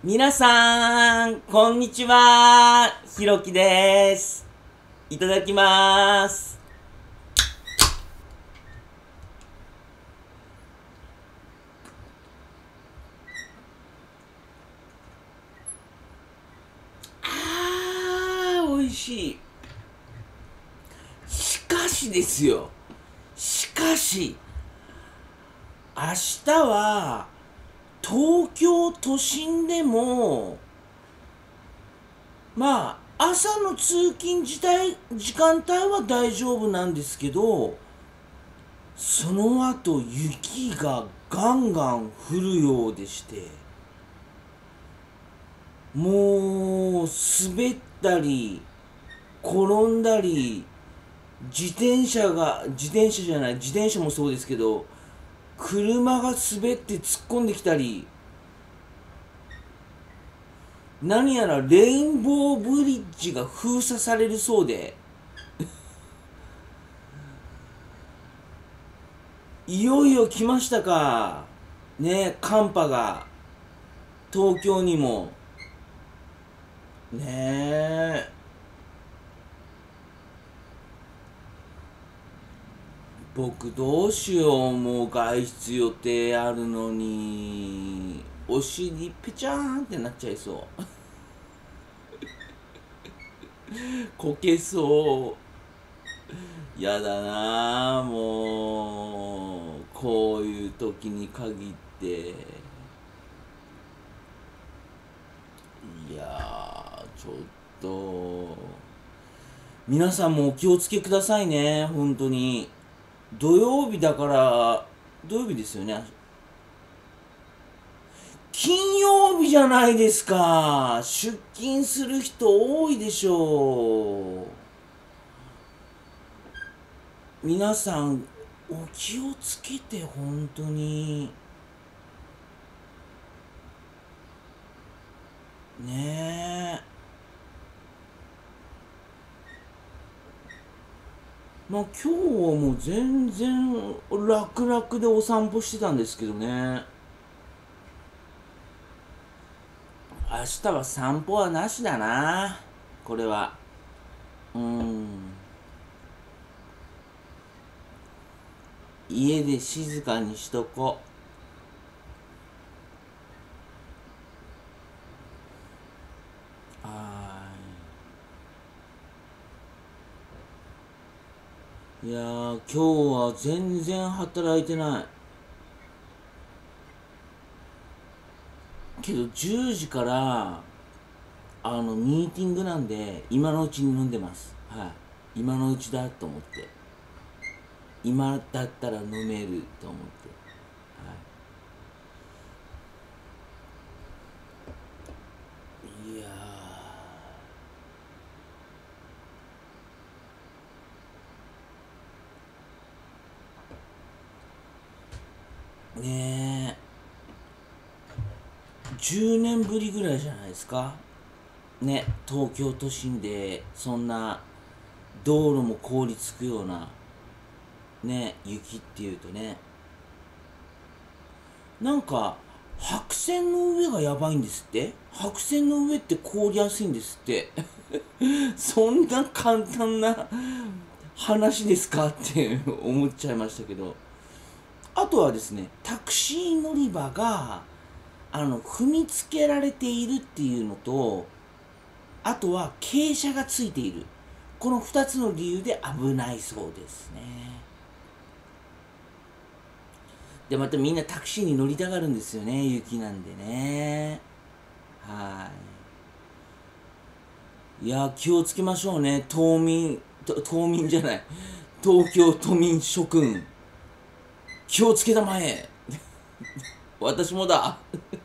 皆さん、こんにちは。ひろきです。いただきます。美味しい。しかしですよ。しかし、明日は、東京都心でも、朝の通勤時間帯は大丈夫なんですけど、その後雪がガンガン降るようでして、もう滑ったり転んだり、自転車もそうですけど、車が滑って突っ込んできたり、何やらレインボーブリッジが封鎖されるそうで、いよいよ来ましたかね、寒波が東京にも。ねえ、僕どうしよう。もう外出予定あるのにお尻ペチャーンってなっちゃいそう。こけそう。やだなあ、もうこういう時に限って。いやー、ちょっと皆さんもお気をつけくださいね、本当に。土曜日だから、土曜日ですよね。金曜日じゃないですか。出勤する人多いでしょう。皆さん、お気をつけて、本当に。ねえ。今日はもう全然楽々でお散歩してたんですけどね。明日は散歩はなしだな。これは。うん。家で静かにしとこう。いやー、今日は全然働いてない。けど10時からミーティングなんで、今のうちに飲んでます。はい。今のうちだと思って。今だったら飲めると思って。はい。いやー、ねえ。10年ぶりぐらいじゃないですかね。東京都心でそんな道路も凍りつくようなね、雪っていうとね、なんか白線の上がやばいんですって。白線の上って凍りやすいんですって。そんな簡単な話ですかって思っちゃいましたけど。あとはですね、タクシー乗り場が踏みつけられているっていうのと、あとは傾斜がついている、この2つの理由で危ないそうですね。でまたみんなタクシーに乗りたがるんですよね、雪なんでね。はい。いや気をつけましょうね。島民じゃない、東京都民諸君、気をつけたまえ。私もだ。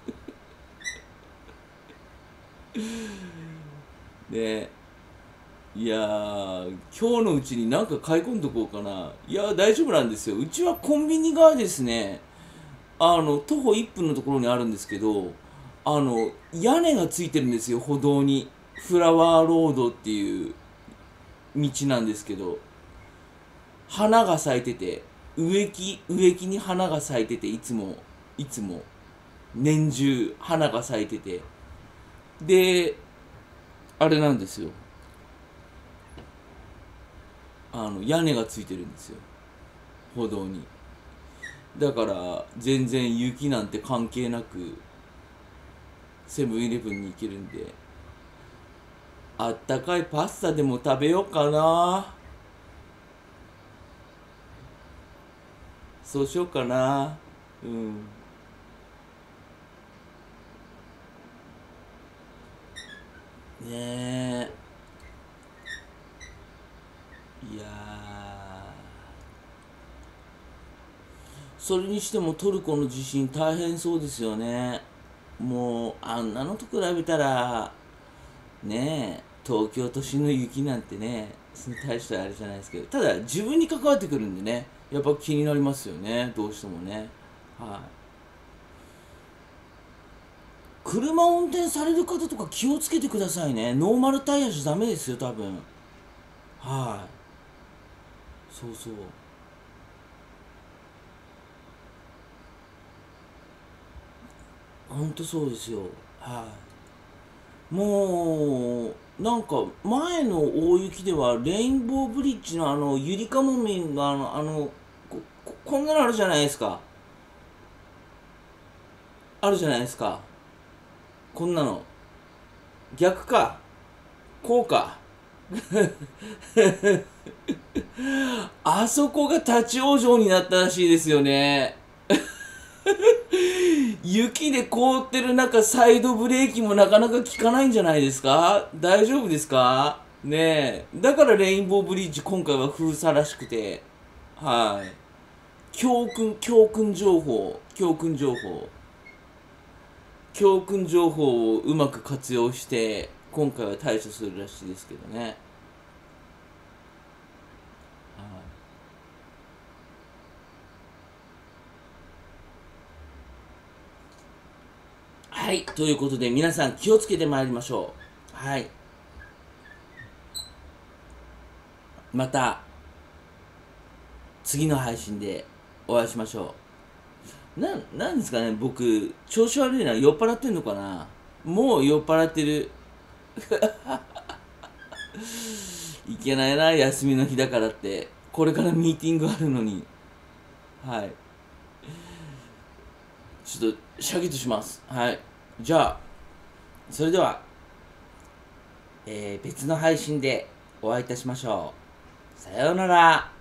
で、いや今日のうちになんか買い込んどこうかな。いや大丈夫なんですよ。うちはコンビニがですね、徒歩1分のところにあるんですけど、屋根がついてるんですよ、歩道に。フラワーロードっていう道なんですけど、花が咲いてて、植木に花が咲いてて、いつも年中花が咲いてて、 で、あれなんですよ。屋根がついてるんですよ。歩道に。だから、全然雪なんて関係なく、セブンイレブンに行けるんで、あったかいパスタでも食べようかな。そうしようかな。うん。ねえ。いやそれにしてもトルコの地震大変そうですよね。もう、あんなのと比べたら、ねえ、東京都心の雪なんてね、その大したあれじゃないですけど、ただ自分に関わってくるんでね、やっぱ気になりますよね、どうしてもね。はい。車運転される方とか気をつけてくださいね。ノーマルタイヤじゃダメですよ、多分。はい。そうそう。ほんとそうですよ。はい。もう、なんか前の大雪ではレインボーブリッジのゆりかもめがこんなのあるじゃないですか。あるじゃないですか。こんなの。逆か。こうか。あそこが立ち往生になったらしいですよね。雪で凍ってる中、サイドブレーキもなかなか効かないんじゃないですか？大丈夫ですかねえ。だからレインボーブリッジ今回は封鎖らしくて。はい。教訓情報。教訓情報をうまく活用して、今回は対処するらしいですけどね。はい。ということで皆さん気をつけてまいりましょう。はい。また次の配信でお会いしましょう。なんですかね、僕、調子悪いな。酔っ払ってんのかな。もう酔っ払ってる。いけないな、休みの日だからって。これからミーティングあるのに。はい。ちょっと、シャキッとします。はい。じゃあ、それでは、別の配信でお会いいたしましょう。さようなら。